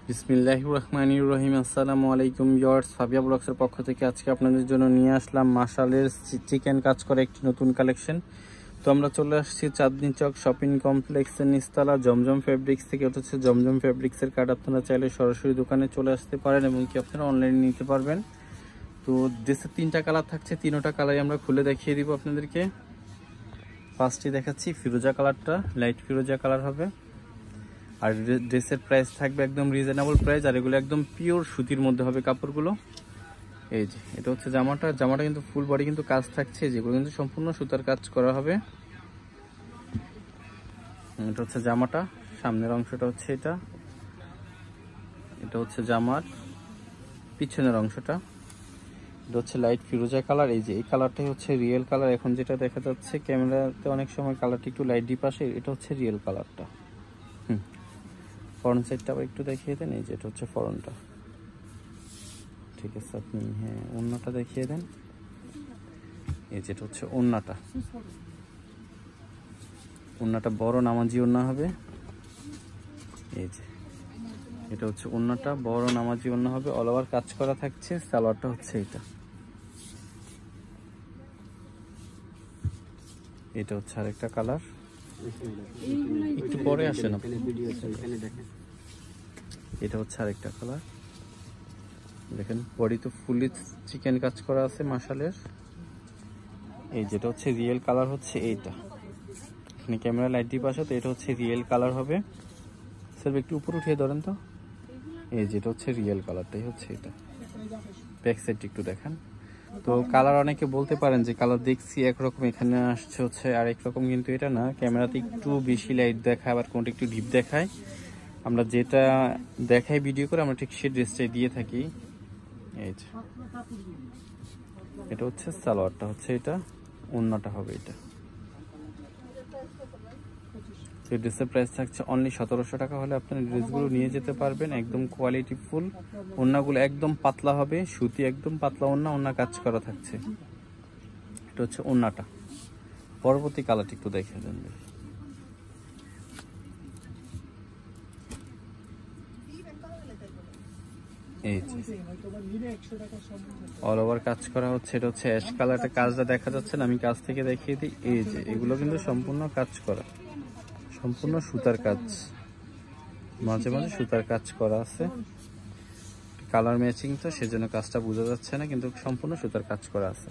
বিসমিল্লাহির রহমানির রহিম। আসসালামু আলাইকুম ভিউয়ার্স, ফাবিয়া ব্লগসের পক্ষ থেকে আজকে আপনাদের জন্য নিয়ে আসলাম মাশালের চিকেন কাজ করে একটি নতুন কালেকশন। তো আমরা চলে আসছি চাঁদনী চক শপিং কমপ্লেক্সের নিচতলা জমজম ফেব্রিক্স থেকে। ওটা হচ্ছে জমজম ফেব্রিক্সের কার্ড। আপনারা চাইলে সরাসরি দোকানে চলে আসতে পারেন এবং কি আপনারা অনলাইনে নিতে পারবেন। তো ড্রেসের তিনটা কালার থাকছে, তিনোটা কালারই আমরা খুলে দেখিয়ে দিব আপনাদেরকে। ফার্স্টে দেখাচ্ছি ফিরোজা কালারটা, লাইট ফিরোজা কালার হবে। আর ড্রেসের প্রাইস থাকবে একদম রিজনেবল প্রাইস, আর এগুলো একদম পিওর সুতির মধ্যে হবে কাপড়গুলো। এই যে এটা হচ্ছে জামাটা কিন্তু ফুল বডি কিন্তু কাজ থাকছে, যেগুলো কিন্তু সম্পূর্ণ সুতার কাজ করা হবে। এটা হচ্ছে জামাটা, সামনের অংশটা হচ্ছে এটা হচ্ছে জামার পিছনের অংশটা। এটা হচ্ছে লাইট ফিরোজা কালার। এই যে এই কালারটাই হচ্ছে রিয়েল কালার। এখন যেটা দেখা যাচ্ছে ক্যামেরাতে অনেক সময় কালারটা একটু লাইট ডিপ আসে, এটা হচ্ছে রিয়েল কালারটা। ফরন সাইডটা আবার একটু দেখিয়ে দেন। এই যে এটা হচ্ছে ফরনটা, ঠিক আছে। আপনি ওড়নাটা দেখিয়ে দেন। এই যেটা হচ্ছে ওড়নাটা বড় নামাজি ওড়না হবে। এই যে এটা হচ্ছে ওড়নাটা, বড় নামাজি ওড়না হবে, অল ওভার কাজ করা থাকছে। সালোয়ারটা হচ্ছে এটা হচ্ছে আরেকটা কালার, একটু পরে আসে না। এটা হচ্ছে আরেকটা কালার, দেখেন বডি তো ফুলি চিকেন কাজ করা আছে মাশালের। এই যেটা হচ্ছে রিয়েল কালার হচ্ছে এইটা। এখানে ক্যামেরা লাইট ডিপ আসে, তো এটা হচ্ছে রিয়েল কালার হবে। স্যার একটু উপর উঠিয়ে ধরেন তো। এই যেটা হচ্ছে রিয়েল কালারটাই হচ্ছে এটা। ব্যাক সাইড একটু দেখান। তো কালার অনেকে বলতে পারেন যে কালার দেখছি একরকম, এখানে আসছে হচ্ছে আরেক রকম, কিন্তু এটা না। ক্যামেরাতে একটু বেশি লাইট দেখায়, আবার কোনটা একটু ডিপ দেখায়। আমরা যেটা দেখাই ভিডিও করে আমরা ঠিক সেই ড্রেসটাই দিয়ে থাকি। এই যে এটা হচ্ছে সালোয়ারটা হচ্ছে এটা, ওড়নাটা হবে এটা। এই ড্রেসের প্রাইস থাকছে অনলি 1700 টাকা হলে আপনার ড্রেসগুলো নিয়ে যেতে পারবেন। একদম কোয়ালিটি ফুল, ওড়নাগুলো একদম পাতলা হবে, সুতি একদম পাতলা ওড়না কাজ করা থাকছে। এটা হচ্ছে ওড়নাটা। পরবর্তী কালারটি একটু দেখে দেন। এই যে অল ওভার কাজ করা হচ্ছে। এটা হচ্ছে অ্যাশ কালারটা, কাজটা দেখা যাচ্ছে না, আমি কাজ থেকে দেখিয়ে দিই। এই যে এগুলো কিন্তু সম্পূর্ণ কাজ করা, সম্পূর্ণ সুতার কাজ, মাঝে মাঝে সুতার কাজ করা আছে। কালার ম্যাচিং তো সেজন্য কাজটা বোঝা যাচ্ছে না, কিন্তু সম্পূর্ণ সুতার কাজ করা আছে।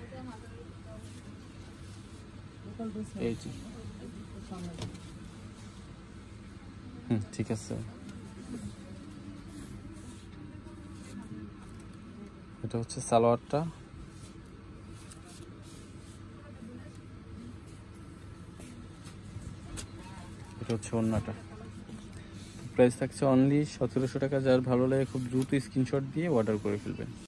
এই যে ঠিক আছে। এটা হচ্ছে সালোয়ারটা, এটা হচ্ছে ওড়নাটা। প্রাইস থাকছে অনলি 1700 টাকা। যার ভালো লাগে খুব দ্রুত স্ক্রিনশট দিয়ে অর্ডার করে ফেলবেন।